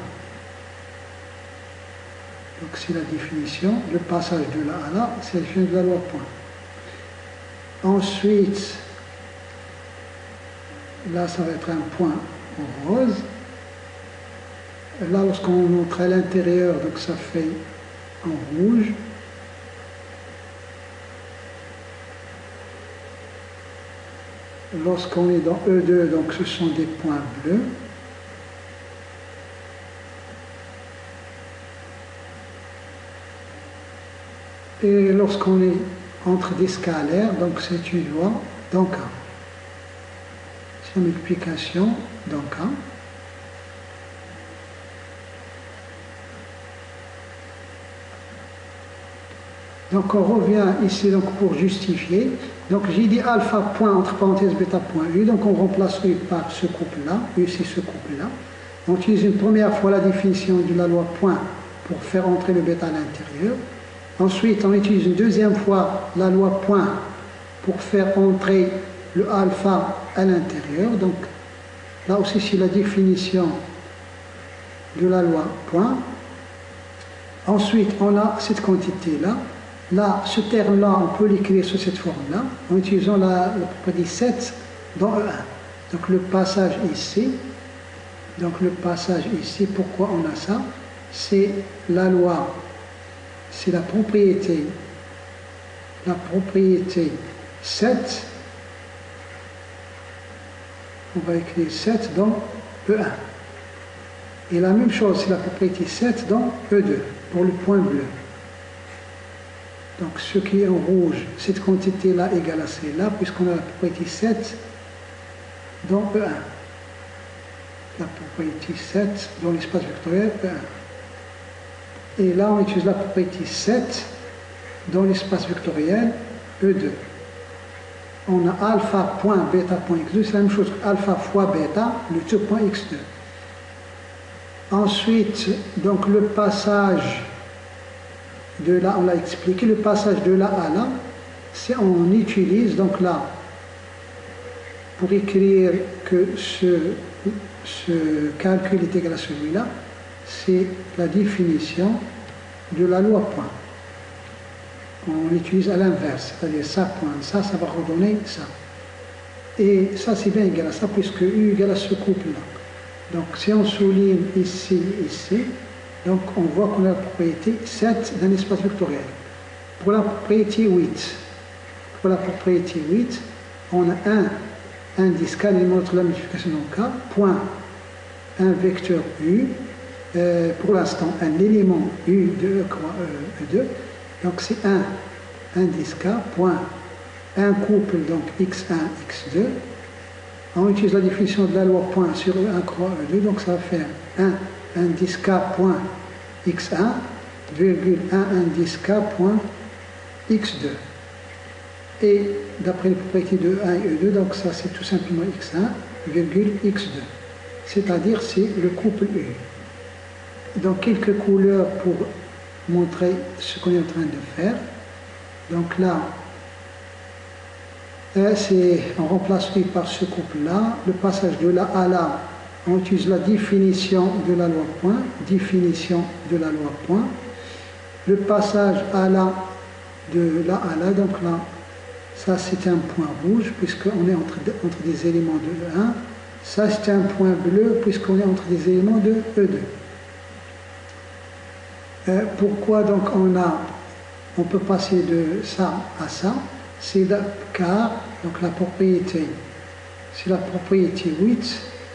Donc c'est la définition, le passage de là à là, c'est la définition de la loi point. Ensuite, là ça va être un point en rose. Là lorsqu'on montre à l'intérieur, donc ça fait en rouge. Lorsqu'on est dans E2, donc ce sont des points bleus. Et lorsqu'on est entre des scalaires, donc c'est une loi d'Anka. C'est la multiplication d'Anka. Donc on revient ici donc pour justifier. Donc j'ai dit alpha point entre parenthèses bêta point U, donc on remplace U par ce couple-là, U c'est ce couple-là. On utilise une première fois la définition de la loi point pour faire entrer le bêta à l'intérieur. Ensuite on utilise une deuxième fois la loi point pour faire entrer le alpha à l'intérieur. Donc là aussi c'est la définition de la loi point. Ensuite on a cette quantité-là. Là, ce terme-là, on peut l'écrire sous cette forme-là, en utilisant la propriété 7 dans E1. Donc le passage ici, pourquoi on a ça? C'est la loi, c'est la propriété 7, on va écrire 7 dans E1. Et la même chose, c'est la propriété 7 dans E2, pour le point bleu. Donc ce qui est en rouge, cette quantité-là égale à celle-là, puisqu'on a la propriété 7 dans E1. La propriété 7 dans l'espace vectoriel E1. Et là, on utilise la propriété 7 dans l'espace vectoriel E2. On a alpha point bêta point x2, c'est la même chose que alpha fois bêta, le tout point x2. Ensuite, donc le passage de là, on l'a expliqué, le passage de là à là, c'est on utilise donc là, pour écrire que ce calcul est égal à celui-là, c'est la définition de la loi point. On l'utilise à l'inverse, c'est-à-dire ça point, ça va redonner ça. Et ça c'est bien égal à ça, puisque U égale à ce couple-là. Donc si on souligne ici, ici, donc on voit qu'on a la propriété 7 d'un espace vectoriel. Pour la propriété 8, on a un indice K, l'élément de la multiplication dans K, point un vecteur U, pour l'instant un élément U de E, 2, donc c'est 1 indice K, point, un couple, donc x1, x2. On utilise la définition de la loi point sur E1 croix E2, donc ça va faire 1 indice K point x1, virgule 1 indice K point x2. Et d'après les propriétés de E1 et E2, donc ça c'est tout simplement x1, virgule x2. C'est-à-dire c'est le couple U. Donc quelques couleurs pour montrer ce qu'on est en train de faire. Donc là, on remplace U par ce couple-là. Le passage de là à là, on utilise la définition de la loi point. Définition de la loi point. Le passage à là, de là à là, donc là, ça c'est un point rouge puisqu'on est entre des éléments de E1. Ça c'est un point bleu puisqu'on est entre des éléments de E2. Pourquoi donc on peut passer de ça à ça? C'est car donc la propriété, c'est la propriété 8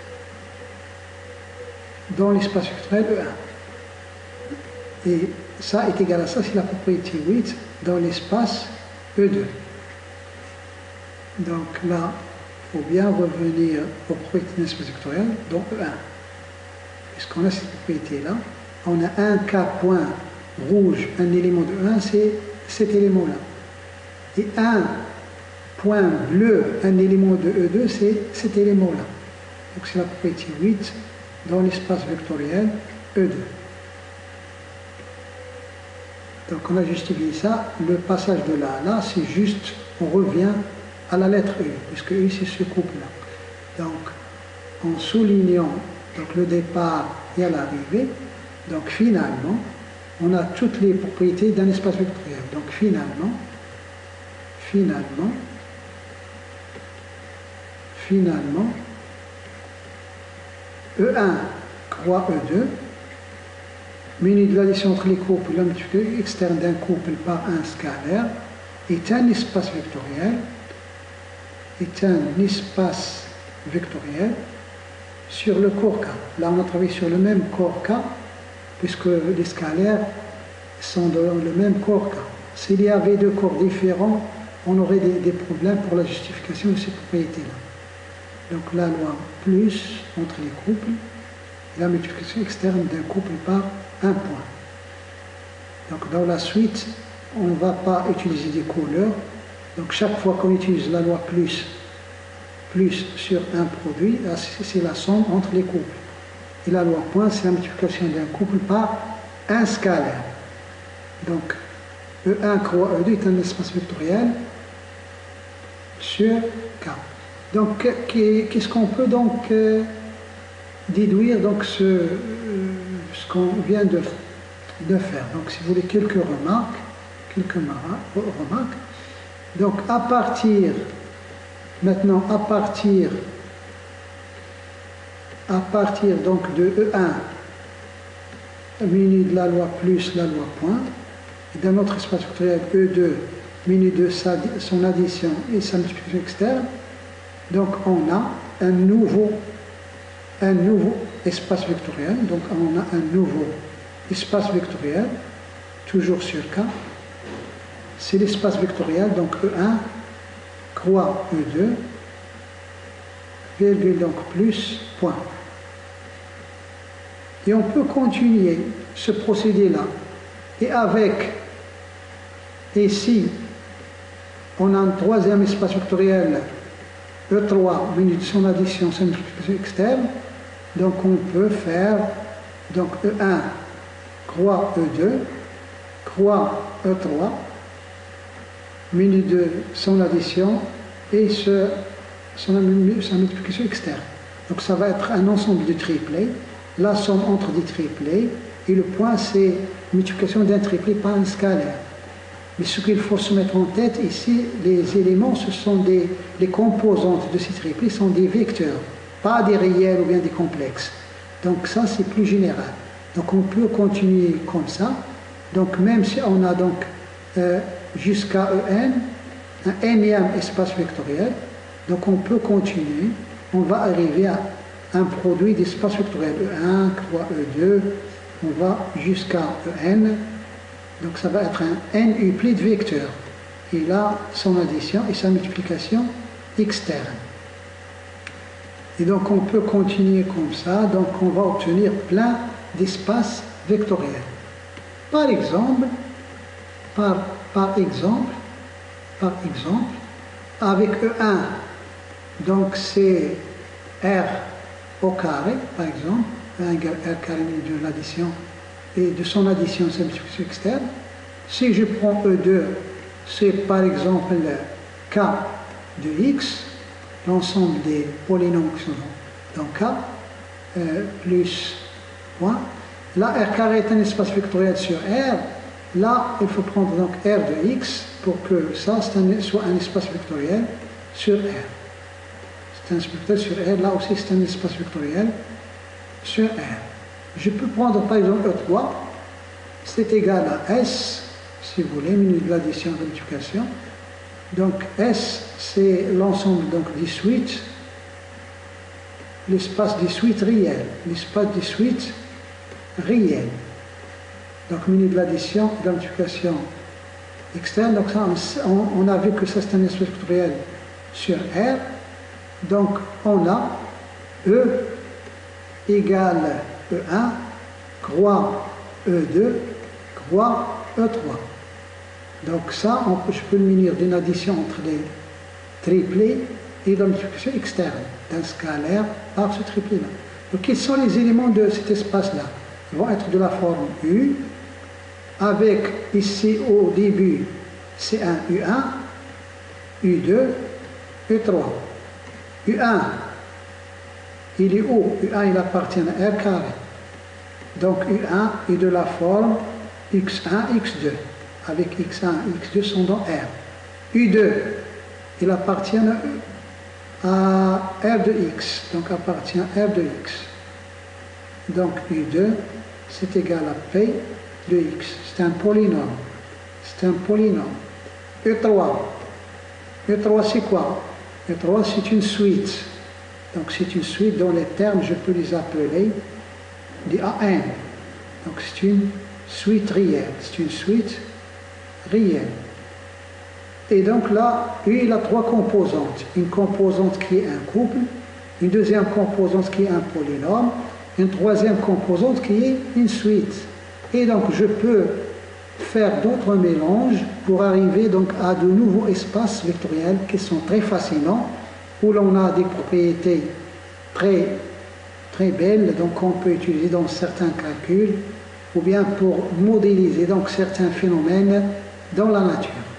dans l'espace vectoriel E1. Et ça est égal à ça, c'est la propriété 8 dans l'espace E2. Donc là, il faut bien revenir aux propriétés d'un espace vectoriel dans E1. Puisqu'on a cette propriété-là, on a un K point rouge, un élément de E1, c'est cet élément-là. Et un point bleu, un élément de E2, c'est cet élément-là. Donc c'est la propriété 8 dans l'espace vectoriel E2. Donc on a justifié ça. Le passage de là à là, c'est juste, on revient à la lettre U, puisque U c'est ce couple-là. Donc en soulignant donc, le départ et à l'arrivée, donc finalement, on a toutes les propriétés d'un espace vectoriel. Donc finalement, E1 croix E2, muni de l'addition entre les couples, la multiplication externe d'un couple par un scalaire, est un espace vectoriel, sur le corps K. Là, on a travaillé sur le même corps K, puisque les scalaires sont dans le même corps K. S'il y avait deux corps différents, on aurait des problèmes pour la justification de ces propriétés-là. Donc la loi plus entre les couples, et la multiplication externe d'un couple par un point. Donc dans la suite, on ne va pas utiliser des couleurs. Donc chaque fois qu'on utilise la loi plus sur un produit, c'est la somme entre les couples. Et la loi point, c'est la multiplication d'un couple par un scalaire. Donc E1 croix E2 est un espace vectoriel sur K. Donc qu'est-ce qu'on peut donc déduire donc ce qu'on vient de faire. Donc si vous voulez quelques remarques. Donc à partir donc de E1 muni de la loi plus la loi point, et d'un autre espace vectoriel E2 muni de son addition et sa multiplication externe, donc on a un nouveau espace vectoriel, donc on a un nouveau espace vectoriel, toujours sur K, c'est l'espace vectoriel, donc E1 croix E2, virgule donc plus, point. Et on peut continuer ce procédé-là. Et ici, on a un troisième espace vectoriel, E3, muni de son addition, sa multiplication externe. Donc on peut faire donc E1 croix E2, croix E3, muni de son addition et sa multiplication externe. Donc ça va être un ensemble de triplés, la somme entre des triplés, et le point c'est multiplication d'un triplé par un scalaire. Mais ce qu'il faut se mettre en tête ici, les éléments, ce sont les composantes de ces triplés sont des vecteurs, pas des réels ou bien des complexes. Donc ça c'est plus général. Donc on peut continuer comme ça. Donc même si on a donc jusqu'à En, un énième espace vectoriel, donc on peut continuer, on va arriver à un produit d'espace vectoriel E1, croix E2, on va jusqu'à En, donc ça va être un n uplet de vecteurs. il a son addition et sa multiplication externe. Et donc on peut continuer comme ça, donc on va obtenir plein d'espaces vectoriels. Par exemple, avec E1, donc c'est R au carré, par exemple, 1 égale R carré de l'addition et de son addition, sa multiplication externe. Si je prends E2, c'est par exemple K de X, l'ensemble des polynômes qui sont dans K, plus 1. Là, R carré est un espace vectoriel sur R. Là, il faut prendre donc R de X pour que ça soit un espace vectoriel sur R. C'est un espace vectoriel sur R. Là aussi, c'est un espace vectoriel sur R. Je peux prendre par exemple E3. C'est égal à S, si vous voulez, minus de l'addition de multiplication. Donc S, c'est l'ensemble des suites, l'espace des suites réel, l'espace des suites réel. Donc minus de l'addition et de la multiplication externe. Donc ça, on a vu que ça c'est un espace vectoriel sur R. Donc on a E égale E1, croix E2, croix E3. Donc ça, je peux le munir d'une addition entre les triplés et de la multiplication externe d'un scalaire par ce triplé-là. Donc quels sont les éléments de cet espace-là? Ils vont être de la forme U, avec ici au début C1, U1, U2, U3. U1, il est où? U1, il appartient à R carré. Donc U1 est de la forme X1, X2. Avec X1 et X2 sont dans R. U2, il appartient à R de X, donc appartient à R de X. Donc U2, c'est égal à P de X. C'est un polynôme. C'est un polynôme. E3. E3, c'est quoi? E3, c'est une suite. Donc c'est une suite dont les termes, je peux les appeler des AN. Donc c'est une suite réelle. C'est une suite réelle. Et donc là, U, il a trois composantes. Une composante qui est un couple, une deuxième composante qui est un polynôme, une troisième composante qui est une suite. Et donc je peux faire d'autres mélanges pour arriver donc à de nouveaux espaces vectoriels qui sont très fascinants, où l'on a des propriétés très, très belles, donc qu'on peut utiliser dans certains calculs, ou bien pour modéliser donc certains phénomènes dans la nature.